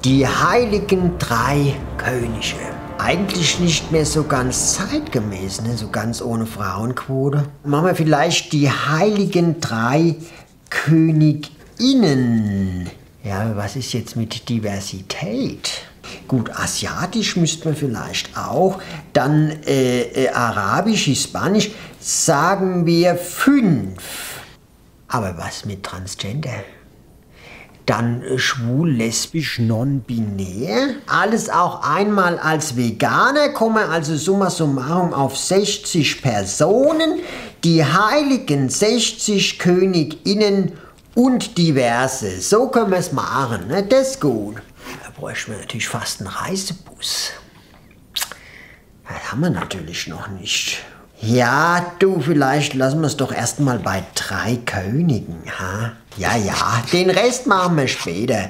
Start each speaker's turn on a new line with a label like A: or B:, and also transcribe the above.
A: Die heiligen drei Könige. Eigentlich nicht mehr so ganz zeitgemäß, ne? So ganz ohne Frauenquote. Machen wir vielleicht die heiligen drei Königinnen. Ja, was ist jetzt mit Diversität? Gut, asiatisch müsste man vielleicht auch. Dann arabisch, hispanisch. Sagen wir 5. Aber was mit Transgender? Dann schwul, lesbisch, non-binär. Alles auch einmal als Veganer. Komme also summa summarum auf 60 Personen. Die heiligen 60 Königinnen und diverse. So können wir es machen, ne? Das ist gut. Da bräuchten wir natürlich fast einen Reisebus. Das haben wir natürlich noch nicht. Ja, du, vielleicht lassen wir es doch erstmal bei 3 Königen, ha? Ja, den Rest machen wir später.